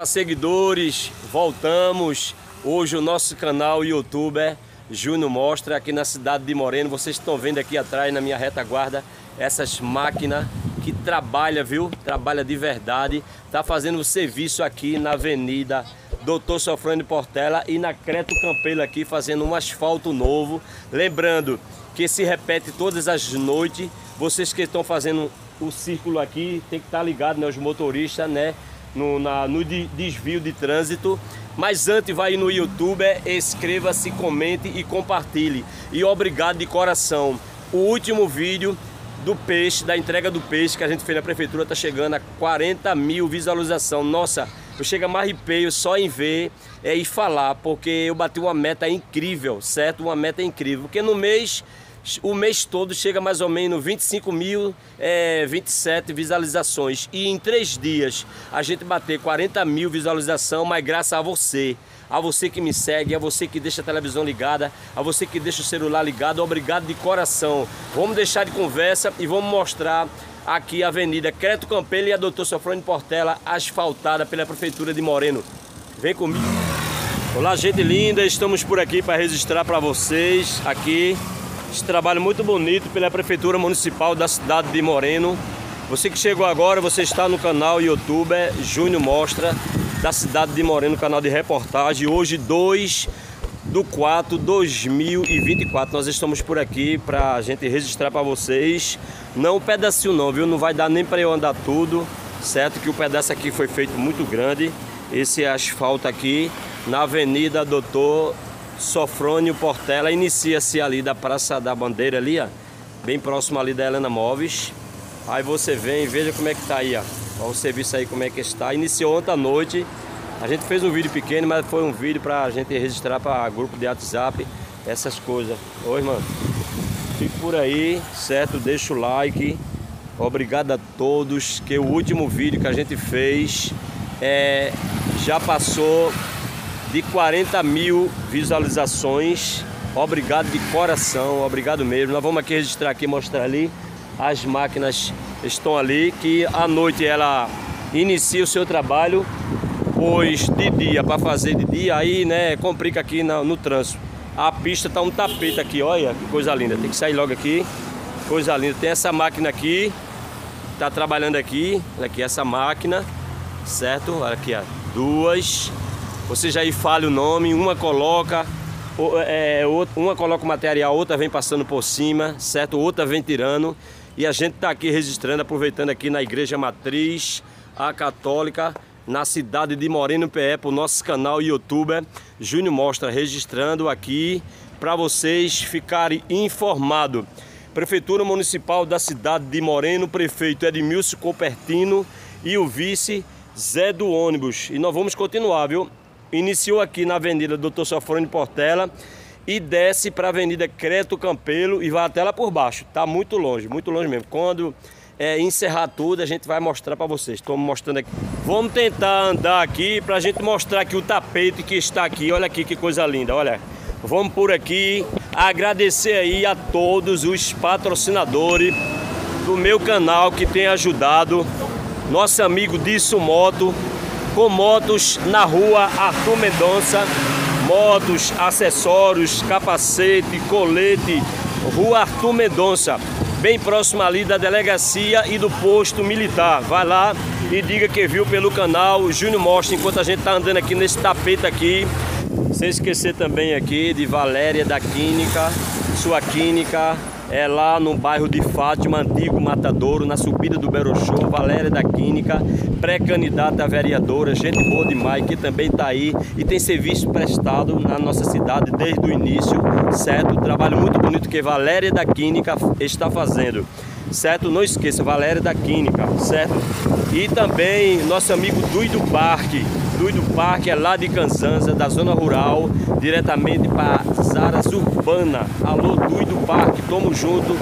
Seguidores, voltamos. Hoje o nosso canal YouTube Júnior Mostra aqui na cidade de Moreno. Vocês estão vendo aqui atrás na minha retaguarda essas máquinas que trabalham, viu? Trabalha de verdade. Tá fazendo o serviço aqui na Avenida Dr. Sofrônio Portela e na Creto Campelo aqui fazendo um asfalto novo. Lembrando que se repete todas as noites. Vocês que estão fazendo o círculo aqui tem que estar ligado, né? Os motoristas, né? No desvio de trânsito. Mas antes, vai no YouTube, inscreva-se, comente e compartilhe. E obrigado de coração. O último vídeo do peixe, da entrega do peixe que a gente fez na prefeitura, tá chegando a 40 mil visualizações. Nossa, eu chego a me arrepio só em ver e falar, porque eu bati uma meta incrível, certo? Uma meta incrível, porque no mês, o mês todo chega mais ou menos 25 mil, 27 visualizações. E em 3 dias a gente bater 40 mil visualizações, mas graças a você que me segue, a você que deixa a televisão ligada, a você que deixa o celular ligado, obrigado de coração. Vamos deixar de conversa e vamos mostrar aqui a Avenida Creto Campelo e a Dr. Sofrônio Portela asfaltada pela Prefeitura de Moreno. Vem comigo. Olá, gente linda, estamos por aqui para registrar para vocês aqui esse trabalho muito bonito pela Prefeitura Municipal da cidade de Moreno. Você que chegou agora, você está no canal YouTube Júnior Mostra da cidade de Moreno, canal de reportagem. Hoje 2/4/2024. Nós estamos por aqui para a gente registrar para vocês. Não um pedacinho não, viu? Não vai dar nem para eu andar tudo, certo? Que o pedaço aqui foi feito muito grande. Esse asfalto aqui na Avenida Dr. Sofrônio Portela, inicia-se ali da Praça da Bandeira ali, ó, bem próximo ali da Helena Móveis. Aí você vem e veja como é que tá aí, ó. Ó, o serviço aí como é que está. Iniciou ontem à noite. A gente fez um vídeo pequeno, mas foi um vídeo pra gente registrar para grupo de WhatsApp, essas coisas. Oi, mano. Fique por aí, certo? Deixa o like. Obrigado a todos, que o último vídeo que a gente fez já passou de 40 mil visualizações. Obrigado de coração, obrigado mesmo. Nós vamos aqui registrar aqui, mostrar ali. As máquinas estão ali, que à noite ela inicia o seu trabalho, pois de dia, para fazer de dia, aí né, complica aqui no trânsito. A pista tá um tapete aqui, olha que coisa linda. Tem que sair logo aqui, coisa linda. Tem essa máquina aqui, tá trabalhando aqui, olha aqui essa máquina, certo? Olha aqui, ó, 2. Você já aí fala o nome, uma coloca o material, outra vem passando por cima, certo? Outra vem tirando. E a gente está aqui registrando, aproveitando aqui na Igreja Matriz, a Católica, na cidade de Moreno PE, para o nosso canal YouTube Júnior Mostra, registrando aqui para vocês ficarem informados. Prefeitura Municipal da cidade de Moreno, prefeito Edmilson Copertino e o vice Zé do Ônibus. E nós vamos continuar, viu? Iniciou aqui na Avenida Dr. Sofrônio Portela e desce para a Avenida Creto Campelo e vai até lá por baixo. Tá muito longe mesmo. Quando encerrar tudo, a gente vai mostrar para vocês. Estou mostrando aqui. Vamos tentar andar aqui para a gente mostrar aqui o tapete que está aqui. Olha aqui que coisa linda, olha. Vamos por aqui. Agradecer aí a todos os patrocinadores do meu canal que tem ajudado. Nosso amigo Disso Moto, com motos na rua Arthur Mendonça, motos, acessórios, capacete, colete, rua Arthur Mendonça, bem próximo ali da delegacia e do posto militar. Vai lá e diga que viu pelo canal Júnior Mostra, enquanto a gente tá andando aqui nesse tapete aqui. Sem esquecer também aqui de Valéria da Química, sua química é lá no bairro de Fátima, antigo Matadouro, na subida do Beroxô. Valéria da Química, pré-candidata a vereadora, gente boa demais, que também está aí e tem serviço prestado na nossa cidade desde o início, certo? Trabalho muito bonito que Valéria da Química está fazendo, certo? Não esqueça, Valéria da Química, certo? E também nosso amigo Duido Parque. Duido Parque é lá de Canzanza, da zona rural, diretamente para Zaras Urbana. Alô, Duido Parque, tamo junto.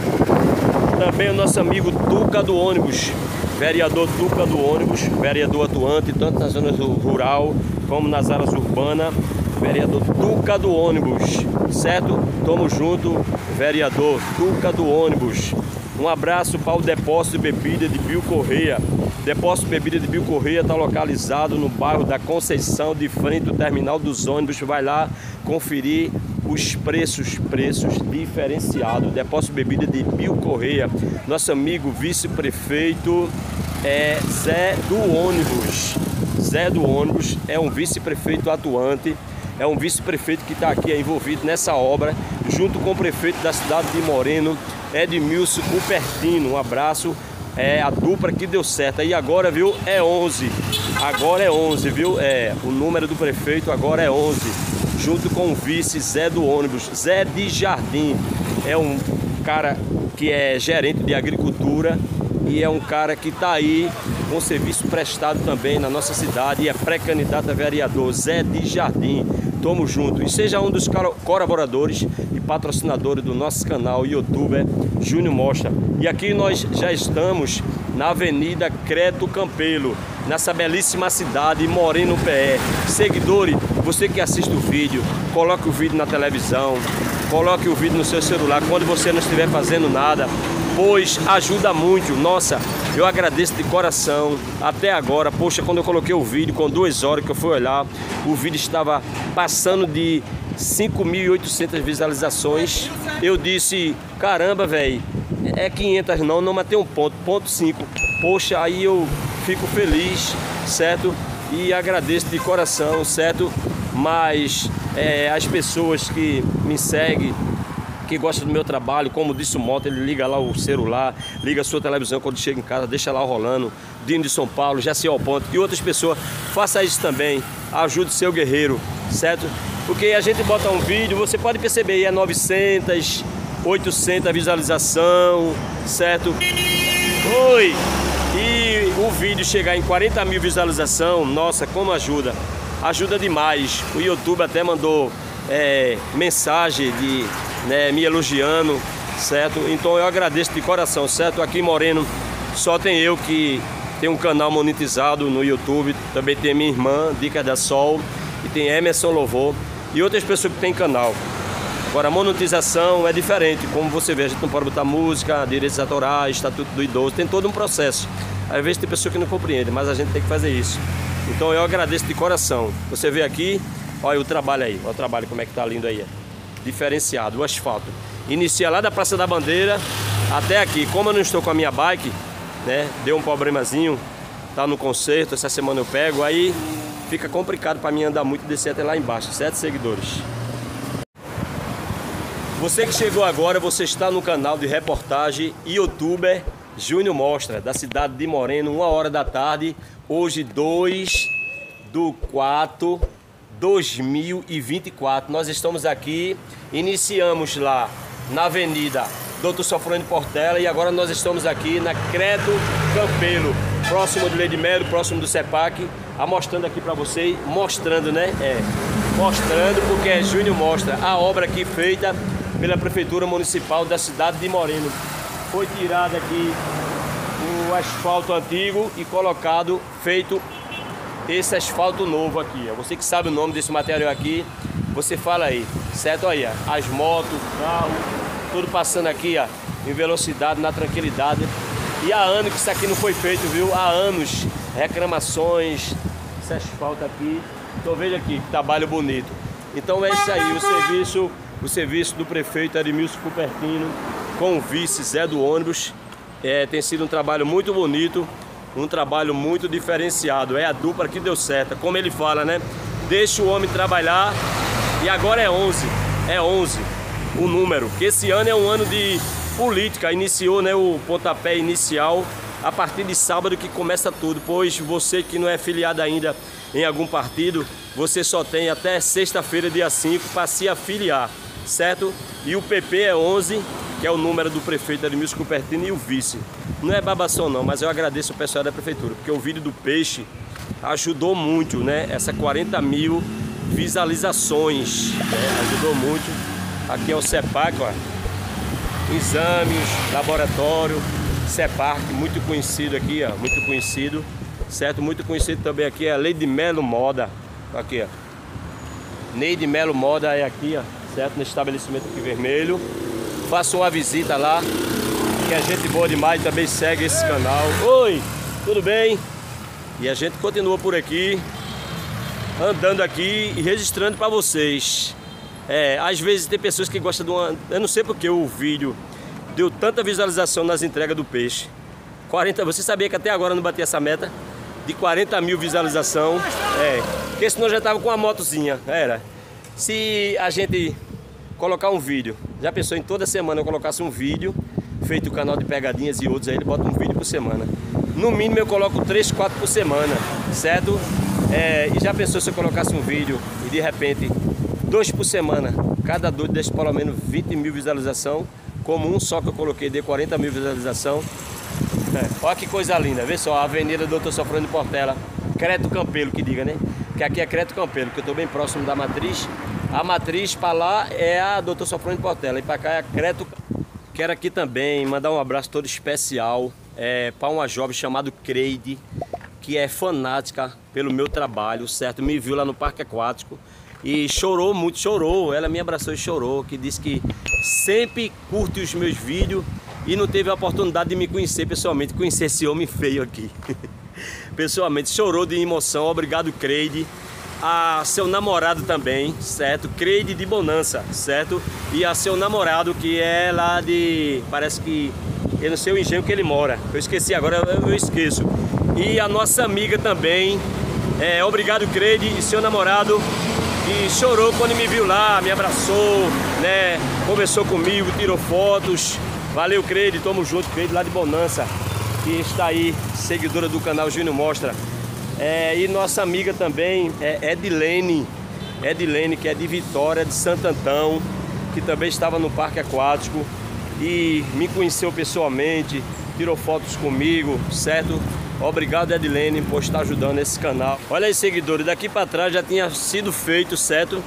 Também o nosso amigo Tuca do Ônibus, vereador Tuca do Ônibus, vereador atuante, tanto na zona rural como nas áreas urbanas. Vereador Tuca do Ônibus, certo? Tamo junto, vereador Tuca do Ônibus. Um abraço para o depósito de bebida de Bill Correia. Depósito de bebida de Bill Correia está localizado no bairro da Conceição, de frente ao terminal dos ônibus. Vai lá conferir os preços diferenciados. Depósito de bebida de Bill Correia. Nosso amigo vice-prefeito é Zé do Ônibus. Zé do Ônibus é um vice-prefeito atuante, é um vice-prefeito que está aqui envolvido nessa obra, junto com o prefeito da cidade de Moreno, Edmilson Cupertino. Um abraço. A dupla que deu certo. E agora, viu, é 11. Agora é 11, viu? O número do prefeito agora é 11. Junto com o vice Zé do Ônibus, Zé de Jardim. É um cara que é gerente de agricultura e é um cara que está aí com serviço prestado também na nossa cidade e é pré-candidato a vereador, Zé de Jardim. Tamo junto. E seja um dos colaboradores e patrocinadores do nosso canal YouTuber Júnior Mostra. E aqui nós já estamos na Avenida Creto Campelo, nessa belíssima cidade, Moreno PE. Seguidores, você que assiste o vídeo, coloque o vídeo na televisão, coloque o vídeo no seu celular quando você não estiver fazendo nada, pois ajuda muito. Nossa, eu agradeço de coração. Até agora, poxa, quando eu coloquei o vídeo, com 2 horas que eu fui olhar, o vídeo estava passando de 5.800 visualizações. Eu disse, caramba, velho, é 500 não, mas tem um ponto 5. Poxa, aí eu fico feliz, certo? E agradeço de coração, certo? Mas as pessoas que me seguem, que gosta do meu trabalho, como disse o Mota, ele liga lá o celular, liga a sua televisão quando chega em casa, deixa lá rolando, Dino de São Paulo, Jaciel Ponte e outras pessoas, faça isso também, ajude o seu guerreiro, certo? Porque a gente bota um vídeo, você pode perceber, é 900, 800 visualização, certo? Oi! E o vídeo chegar em 40 mil visualização, nossa, como ajuda, ajuda demais. O YouTube até mandou mensagem me elogiando, certo? Então eu agradeço de coração, certo? Aqui em Moreno só tem eu que tenho um canal monetizado no YouTube, também tem minha irmã, Dica da Sol, e tem Emerson Louvor e outras pessoas que tem canal. Agora a monetização é diferente, como você vê, a gente não pode botar música, direitos autorais, estatuto do idoso, tem todo um processo. Às vezes tem pessoa que não compreende, mas a gente tem que fazer isso. Então eu agradeço de coração. Você vê aqui, olha o trabalho aí, olha o trabalho como é que tá lindo aí. Diferenciado, o asfalto. Inicia lá da Praça da Bandeira até aqui. Como eu não estou com a minha bike, né? Deu um problemazinho, tá no conserto, essa semana eu pego, aí fica complicado para mim andar muito e descer até lá embaixo, certo, seguidores? Você que chegou agora, você está no canal de reportagem YouTuber Júnior Mostra, da cidade de Moreno, 1h da tarde, hoje 2/4/2024. Nós estamos aqui, iniciamos lá na Avenida Doutor Sofrônio Portela e agora nós estamos aqui na Creto Campelo, próximo de Leide Melo, próximo do CEPAC, mostrando aqui para vocês, mostrando, né? Mostrando porque é Júnior Mostra, a obra aqui feita pela Prefeitura Municipal da cidade de Moreno. Foi tirado aqui o asfalto antigo e colocado, feito esse asfalto novo aqui. Você que sabe o nome desse material aqui, você fala aí, certo? Aí, as motos, carro, tudo passando aqui, ó, em velocidade, na tranquilidade. E há anos que isso aqui não foi feito, viu? Há anos, reclamações, esse asfalto aqui. Então veja aqui, que trabalho bonito. Então é isso aí, o serviço do prefeito Edmilson Cupertino com o vice Zé do Ônibus. Tem sido um trabalho muito bonito, um trabalho muito diferenciado. É a dupla que deu certo, como ele fala, né? Deixa o homem trabalhar. E agora é 11 o número, que esse ano é um ano de política. Iniciou, né, o pontapé inicial a partir de sábado que começa tudo, pois você que não é filiado ainda em algum partido, você só tem até sexta-feira, dia 5, para se afiliar, certo? E o PP é 11, que é o número do prefeito Edmilson Cupertino, e o vice. Não é babação não, mas eu agradeço o pessoal da prefeitura, porque o vídeo do peixe ajudou muito, né? Essa 40 mil visualizações, né? Ajudou muito. Aqui é o CEPAC, ó. Exames, laboratório, CEPAC, muito conhecido aqui, ó, muito conhecido, certo? Muito conhecido também aqui é a Leide Melo Moda, aqui, ó. Neide Melo Moda é aqui, ó, certo? No estabelecimento aqui vermelho. Faça uma visita lá, que é gente boa demais, também segue esse canal. Oi! Tudo bem? E a gente continua por aqui, andando aqui e registrando para vocês. Às vezes tem pessoas que gostam de uma... Eu não sei porque o vídeo deu tanta visualização nas entregas do peixe. 40... Você sabia que até agora eu não bati essa meta? De 40 mil visualização. Porque senão já tava com uma motozinha. Se a gente colocar um vídeo, já pensou em toda semana eu colocasse um vídeo, feito o canal de pegadinhas e outros aí, ele bota um vídeo por semana. No mínimo eu coloco 3, 4 por semana, certo? E já pensou se eu colocasse um vídeo e de repente 2 por semana, cada 2 deixa pelo menos 20 mil visualização, como um só que eu coloquei de 40 mil visualização. Olha que coisa linda, vê só, a Avenida Doutor Sofrônio Portela, Creto Campelo que diga, né? Que aqui é Creto Campelo, que eu estou bem próximo da matriz. A matriz para lá é a Doutor Sofrônio Portela e para cá é a Creto. Quero aqui também mandar um abraço todo especial para uma jovem chamada Creide, que é fanática pelo meu trabalho, certo? Me viu lá no parque aquático e chorou muito, chorou. Ela me abraçou e chorou, que disse que sempre curte os meus vídeos e não teve a oportunidade de me conhecer pessoalmente, conhecer esse homem feio aqui. Pessoalmente, chorou de emoção. Obrigado, Creide. A seu namorado também, certo? Creide de Bonança, certo? E a seu namorado que é lá de... Parece que... Eu não sei o engenho que ele mora. Eu esqueci agora, eu esqueço. E a nossa amiga também. Obrigado, Creide, e seu namorado, que chorou quando me viu lá, me abraçou, né? Conversou comigo, tirou fotos. Valeu, Creide, tamo junto, Creide lá de Bonança, que está aí, seguidora do canal Júnior Mostra. E nossa amiga também Edilene, que é de Vitória, de Santo Antão, que também estava no parque aquático e me conheceu pessoalmente, tirou fotos comigo, certo? Obrigado, Edilene, por estar ajudando esse canal. Olha aí, seguidores, daqui para trás já tinha sido feito, certo?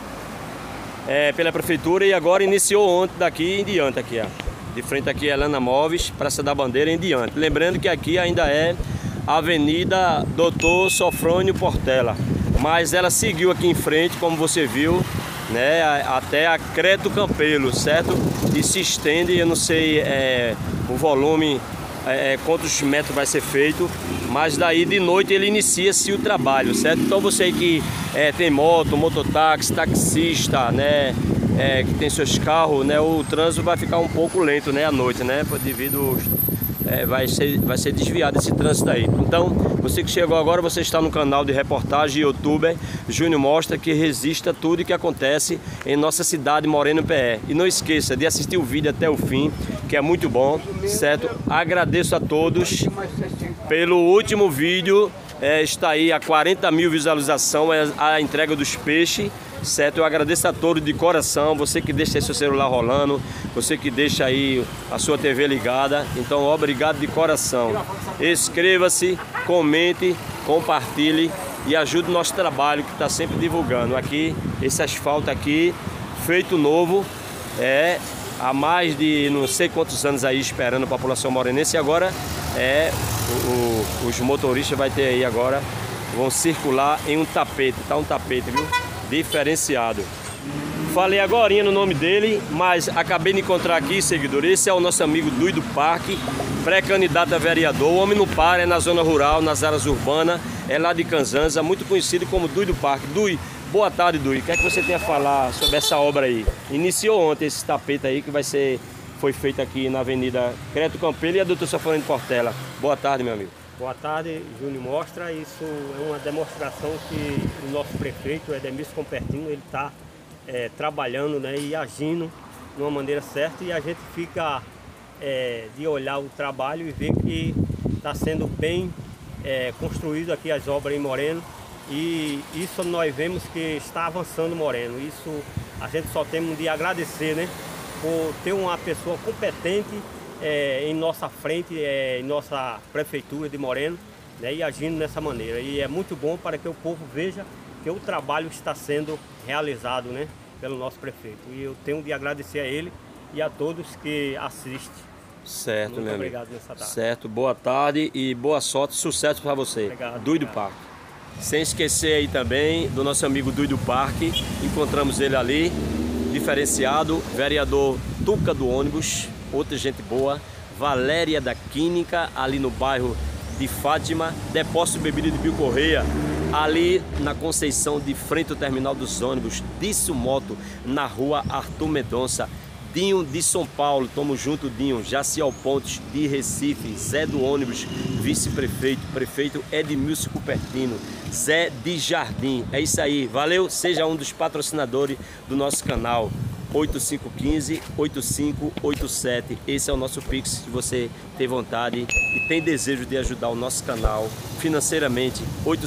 Pela prefeitura, e agora iniciou ontem daqui em diante aqui, ó. De frente aqui é Helena Móveis, Praça da Bandeira em diante. Lembrando que aqui ainda é Avenida Doutor Sofrônio Portela, mas ela seguiu aqui em frente, como você viu, né, até a Creto Campelo, certo? E se estende, eu não sei o volume, quantos metros vai ser feito, mas daí de noite ele inicia-se o trabalho, certo? Então você que tem moto, mototáxi, taxista, né, que tem seus carros, né, o trânsito vai ficar um pouco lento, né, à noite, né, devido vai ser desviado esse trânsito aí. Então, você que chegou agora, você está no canal de reportagem youtuber Júnior Mostra, que resiste a tudo que acontece em nossa cidade Moreno PE. E não esqueça de assistir o vídeo até o fim, que é muito bom, certo? Agradeço a todos pelo último vídeo, está aí a 40 mil visualizações, a entrega dos peixes, certo? Eu agradeço a todos de coração, você que deixa aí seu celular rolando, você que deixa aí a sua TV ligada, então obrigado de coração. Inscreva-se, comente, compartilhe e ajude o nosso trabalho que está sempre divulgando. Aqui, esse asfalto aqui, feito novo, há mais de não sei quantos anos aí esperando a população morenense, e agora os motoristas vai ter aí agora, vão circular em um tapete, tá um tapete, viu? Diferenciado. Falei agorinha no nome dele, mas acabei de encontrar aqui, seguidor. Esse é o nosso amigo Dui do Parque, pré-candidato a vereador. O homem não para, é na zona rural, nas áreas urbanas, é lá de Canzanza, muito conhecido como Dui do Parque. Dui, boa tarde, Dui. O que é que você tem a falar sobre essa obra aí? Iniciou ontem esse tapete aí que foi feito aqui na Avenida Creto Campelo e a Doutor Sofrônio Portela. Boa tarde, meu amigo. Boa tarde, Júnior Mostra. Isso é uma demonstração que o nosso prefeito, Edemilson Compertino, ele está trabalhando, né, e agindo de uma maneira certa, e a gente fica de olhar o trabalho e ver que está sendo bem construído aqui as obras em Moreno, e isso nós vemos que está avançando Moreno. Isso a gente só tem de agradecer, né, por ter uma pessoa competente em nossa frente, em nossa prefeitura de Moreno, né, e agindo dessa maneira. E é muito bom para que o povo veja que o trabalho está sendo realizado, né, pelo nosso prefeito. E eu tenho de agradecer a ele e a todos que assistem. Certo, muito meu obrigado amigo. nessa tarde. Certo, boa tarde e boa sorte, sucesso para você. Obrigado. Dui do Parque. Sem esquecer aí também do nosso amigo Dui do Parque, encontramos ele ali, diferenciado, vereador Tuca do Ônibus, outra gente boa, Valéria da Química, ali no bairro de Fátima, Depósito de Bebida de Bio Correia, ali na Conceição, de frente ao terminal dos ônibus, Disso Moto, na rua Arthur Mendonça. Dinho de São Paulo, tamo junto, Dinho. Jaciel Pontes de Recife, Zé do Ônibus, vice-prefeito, prefeito Edmilson Cupertino, Zé de Jardim. É isso aí, valeu, seja um dos patrocinadores do nosso canal. 8515-8587, esse é o nosso Pix, se você tem vontade e tem desejo de ajudar o nosso canal financeiramente.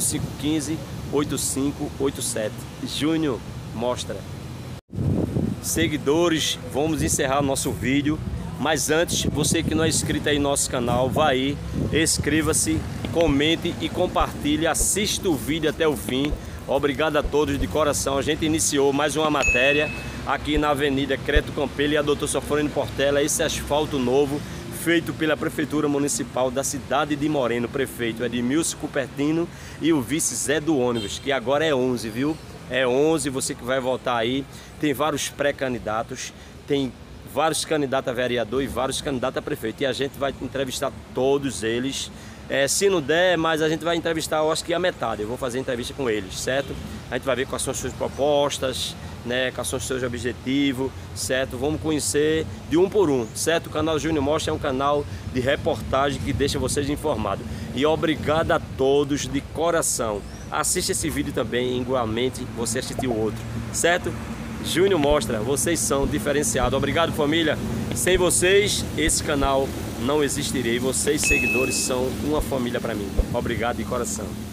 8515-8587. Júnior mostra. Seguidores, vamos encerrar nosso vídeo, mas antes, você que não é inscrito aí no nosso canal, vai aí, inscreva-se, comente e compartilhe, assista o vídeo até o fim. Obrigado a todos de coração. A gente iniciou mais uma matéria aqui na Avenida Creto Campelo e a Dr. Sofrônio Portela, esse asfalto novo feito pela Prefeitura Municipal da cidade de Moreno, prefeito Edmilson Cupertino e o vice Zé do Ônibus, que agora é 11, viu? É 11, você que vai votar aí. Tem vários pré-candidatos, tem vários candidatos a vereador e vários candidatos a prefeito. E a gente vai entrevistar todos eles. Se não der, mas a gente vai entrevistar, eu acho que a metade. Eu vou fazer entrevista com eles, certo? A gente vai ver quais são as suas propostas, né? Quais são os seus objetivos, certo? Vamos conhecer de um por um, certo? O canal Júnior Mostra é um canal de reportagem que deixa vocês informados. E obrigado a todos de coração. Assiste esse vídeo também, igualmente você assistiu o outro, certo? Júnior Mostra, vocês são diferenciados. Obrigado, família. Sem vocês, esse canal não existiria. E vocês, seguidores, são uma família para mim. Obrigado de coração.